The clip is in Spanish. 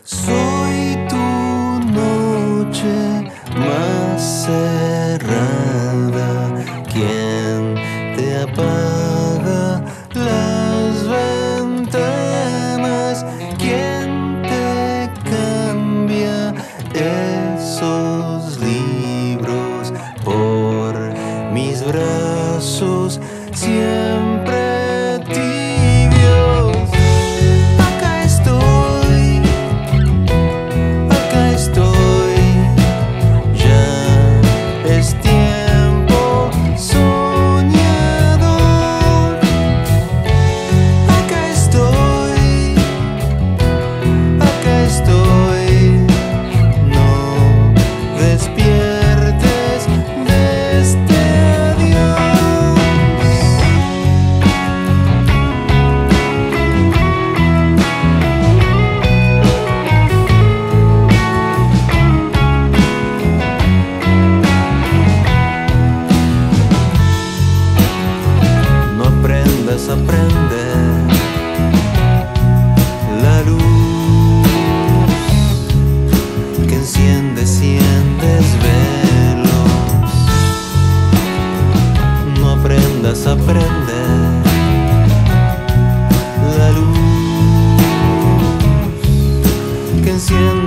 Soy tu noche más cerrada, quien te apaga las ventanas, quien te cambia esos libros por mis brazos siempre tibios. Acá estoy, ya es tiempo soñador. Acá estoy, no despiertes de este adiós. No aprendas, aprende la luz que enciende cien desvelos. No aprendas, aprende la luz que enciende